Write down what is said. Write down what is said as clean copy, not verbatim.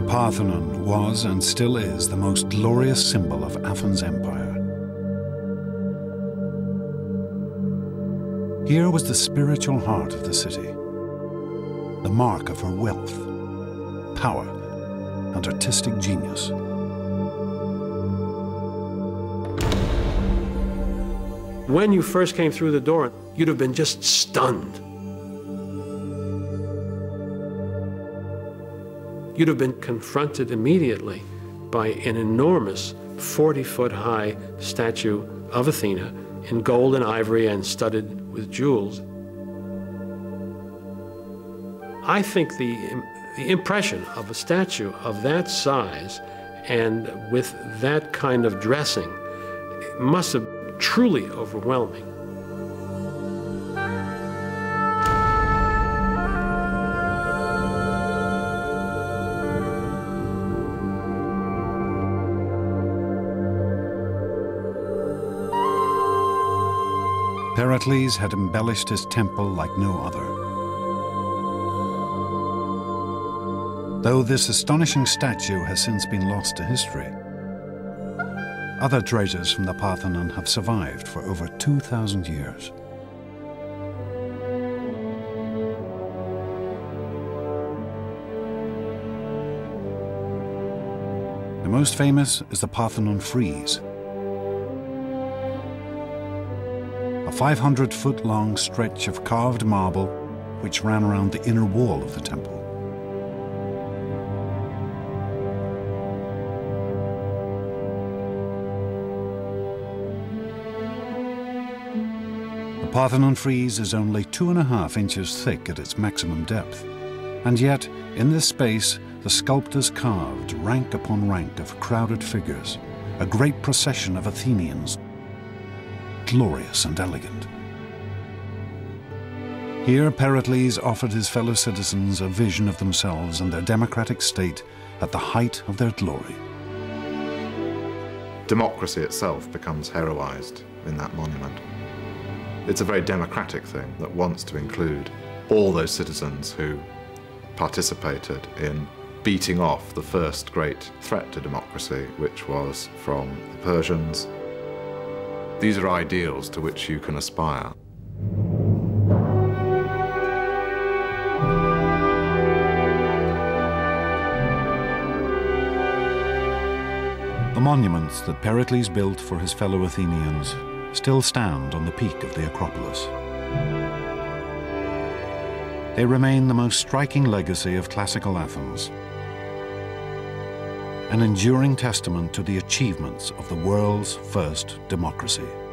Parthenon was and still is the most glorious symbol of Athens' empire. Here was the spiritual heart of the city, the mark of her wealth, power, and artistic genius. When you first came through the door, you'd have been just stunned. You'd have been confronted immediately by an enormous 40-foot-high statue of Athena in gold and ivory and studded with jewels. I think the impression of a statue of that size and with that kind of dressing must have been truly overwhelming. Pericles had embellished his temple like no other. Though this astonishing statue has since been lost to history, other treasures from the Parthenon have survived for over 2,000 years. The most famous is the Parthenon frieze, a 500-foot-long stretch of carved marble which ran around the inner wall of the temple. The Parthenon frieze is only 2.5 inches thick at its maximum depth, and yet in this space the sculptors carved rank upon rank of crowded figures, a great procession of Athenians, glorious and elegant. Here Pericles offered his fellow citizens a vision of themselves and their democratic state at the height of their glory. Democracy itself becomes heroized in that monument. It's a very democratic thing that wants to include all those citizens who participated in beating off the first great threat to democracy, which was from the Persians. These are ideals to which you can aspire. The monuments that Pericles built for his fellow Athenians still stand on the peak of the Acropolis. They remain the most striking legacy of classical Athens, an enduring testament to the achievements of the world's first democracy.